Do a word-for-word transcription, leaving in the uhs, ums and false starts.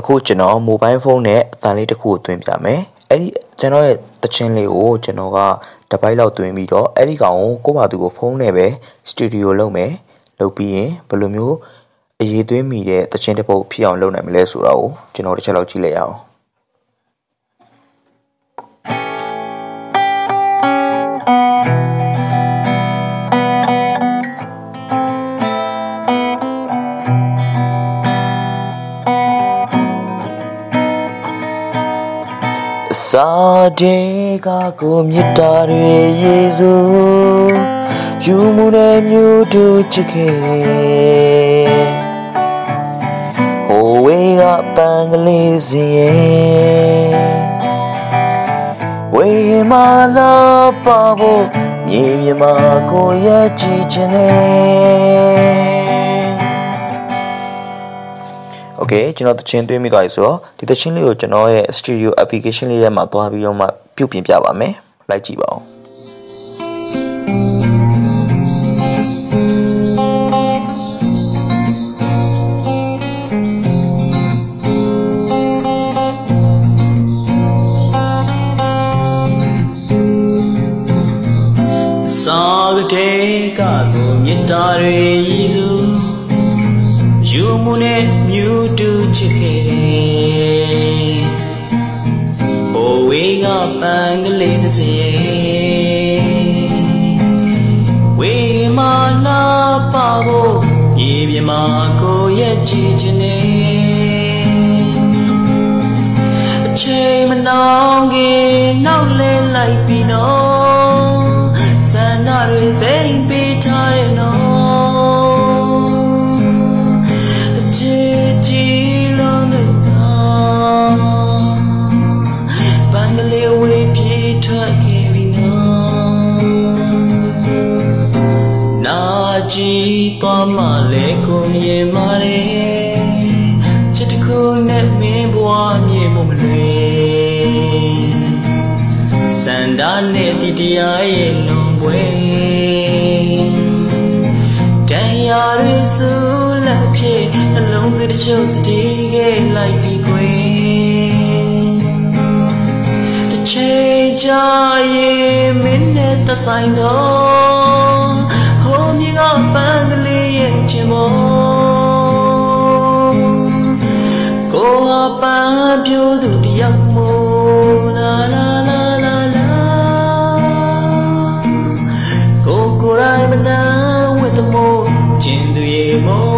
အခုကျွန်တော် mobile phone နဲ့အတန်လေးတစ်ခုကိုသွင်းပြမယ်အဲ့ဒီကျွန်တော်ရဲ့တခြင်းလေးကိုကျွန်တော်ကတစ်ပိုက်လောက်သွင်းပြီးတော့အဲ့ဒီကောင်ကိုကိုယ့်ဘာသူကိုဖုန်းနဲ့ပဲ studio လုပ်မယ်လုပ်ပြီးရင်ဘယ်လိုမျိုးအရေးသွင်းမိတဲ့တခြင်းတစ်ပုတ်ဖြစ်အောင်လုပ်နိုင်မလဲဆိုတာကိုကျွန်တော်တစ်ချက်လောက်ကြည့်လိုက်ရအောင်စာဒေကကိုမြတ်တာတွေယေစုယူမှုနဲ့မြို့တို့ချစ်ခဲ့တယ်ဟိုဝေးကပန်းကလေးစီရဲ့ဝေးမလာပါဖို့မြေမြမကိုရကြည့်ချင်တယ်โอเคကျွန်တော်တခြင်းသွင်းမိသွားပြီဆိုတော့ဒီတခြင်းလေးကိုကျွန်တော်ရဲ့ Studio application လေးထဲမှာသွားပြီးတော့မှပြုပြင်ပြပါမယ်လိုက်ကြည့်ပါဦးစာတေကကိုမြတ်တာတွေယေစုယူမှုနဲ့မြူတူချစ်ခဲ့တယ်ဟိုဝေးကပန်းကလေးတစ်စီဝေးမလာပါဖို့မြေပြမကိုရဲ့ကြည့်ချင်နေအချိန်မနှောင်းခင်နောက်လဲလိုက်ပြီးတော့ဆန္ဒတွေသိမ့်ပေးထားတဲ့နော်ကြည်သွားမှလဲကိုမြင်မာတယ်ချစ်တခုနဲ့မင်းဘဝမြေမမလွေစန္ဒာနဲ့တတရားရဲ့လွန်ပွဲတရားရည်စုလက်ဖြစ်နှလုံးသွေးတစ်ချို့စတီးခဲ့လိုက်ပြီးခွေတစ်ချိန်ကြာရင်မင်းနဲ့သဆိုင်တော့မြေကပန်းကလေးရဲ့ချင်မောကိုဟာပန်းပြိုးသူတယောက်မို့လာလာလာလာလာကိုကိုရိုင်းမနာဝတ်သမို့ကျင်သူရေမော